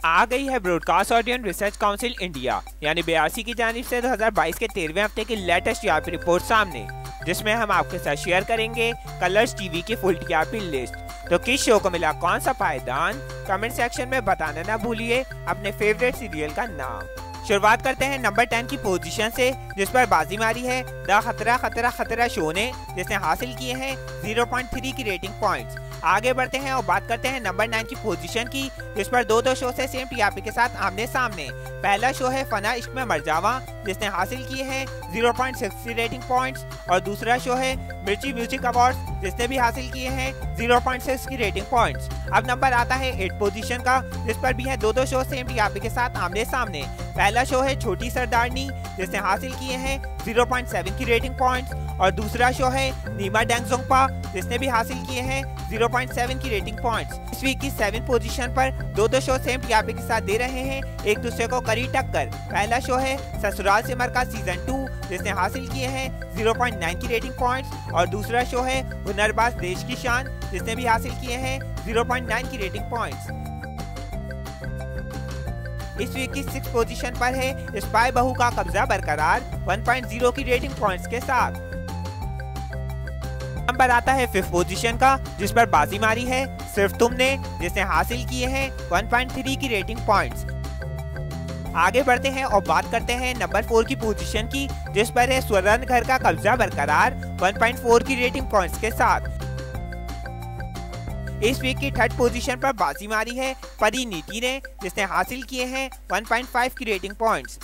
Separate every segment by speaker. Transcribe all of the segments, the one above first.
Speaker 1: आ गई है broadcast audience research council India यानी BRC की जानिब से 2022 के 13वें हफ्ते की लेटेस्ट टीआरपी रिपोर्ट सामने, जिसमें हम आपके साथ शेयर करेंगे कलर्स टीवी की फुल टीआरपी लिस्ट। तो किस शो को मिला कौन सा पायदान, कमेंट सेक्शन में बताना ना भूलिए अपने फेवरेट सीरियल का नाम। शुरुआत करते हैं नंबर 10 की पोजीशन से, जिस पर बाजी मारी है द खतरा खतरा खतरा शो ने, जिसने हासिल किए हैं 0.3 की रेटिंग पॉइंट्स। आगे बढ़ते हैं और बात करते हैं नंबर 9 की पोजीशन की, जिस पर दो शो से सेम टीआरपी के साथ आमने सामने। पहला शो है फना इश्क में मर जावा, जिसने हासिल किए हैं 0.6 रेटिंग पॉइंट्स, और दूसरा शो है मिर्ची म्यूजिक अवार्ड्स, जिसने भी हासिल किए हैं 0.6 की रेटिंग पॉइंट्स। अब नंबर आता है 8 पोजीशन का, जिस पर भी है दो शो सेम टीआरपी के साथ आमने सामने। पहला शो है छोटी सरदारनी, जिसने हासिल किए हैं 0.7 की रेटिंग पॉइंट्स, और दूसरा शो है नीमा डेंगजोंगपा, जिसने भी हासिल किए हैं 0.7 की रेटिंग पॉइंट्स। इस वीक की 7 पोजीशन पर दो शो सेम टीआरपी के साथ दे रहे हैं एक दूसरे को कड़ी टक्कर। पहला शो है ससुराल से मरका सीजन 2, जिसने हासिल किए हैं 0.9 की रेटिंग पॉइंट्स, और दूसरा शो है हुनरबाज देश की शान, जिसने भी हासिल किए हैं 0.9 की रेटिंग पॉइंट्स। इस वीक की 6 पोजीशन पर है स्पाई बहू का कब्जा बरकरार 1.0 की रेटिंग पॉइंट्स के साथ। नंबर आता है 5th पोजीशन का, जिस पर बाजी मारी है सिर्फ तुमने, जिसने हासिल किए हैं 1.3 की रेटिंग पॉइंट्स। आगे बढ़ते हैं और बात करते हैं नंबर 4 की पोजीशन की, जिस पर है स्वर्ण घर का कब्जा बरकरार 1.4 की रेटिंग पॉइंट्स के साथ। इस वीक की 3rd पोजीशन पर बाजी मारी है परी नीति ने, जिसने हासिल किए हैं 1.5 की रेटिंग पॉइंट्स।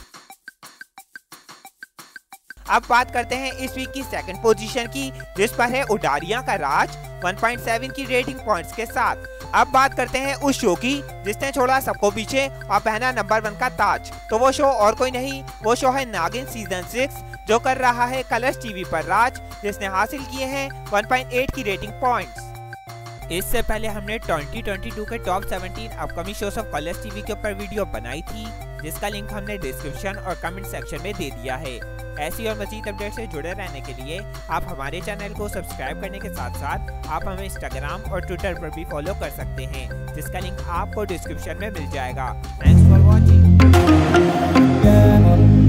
Speaker 1: अब बात करते हैं इस वीक की 2nd पोजीशन की, जिस पर है उडारियां का राज 1.7 की रेटिंग पॉइंट्स के साथ। अब बात करते हैं उस शो की जिसने छोड़ा सबको पीछे और पहना नंबर 1 का ताज। तो वो शो और कोई नहीं, वो शो है नागिन सीजन 6, जो कर रहा है कलर्स टीवी पर राज, जिसने हासिल किए हैं 1.8 की रेटिंग पॉइंट्स। इससे पहले हमने 2022 के top 17 upcoming shows of colors TV के ऊपर वीडियो बनाई थी, जिसका लिंक हमने डिस्क्रिप्शन और कमेंट सेक्शन में दे दिया है। ऐसी और मज़ीद अपडेट से जुड़े रहने के लिए आप हमारे चैनल को सब्सक्राइब करने के साथ साथ आप हमें इंस्टाग्राम और ट्विटर पर भी फॉलो कर सकते हैं, जिसका लिंक आपको डिस्क्रिप्शन में मिल जाएगा। Thanks for watching.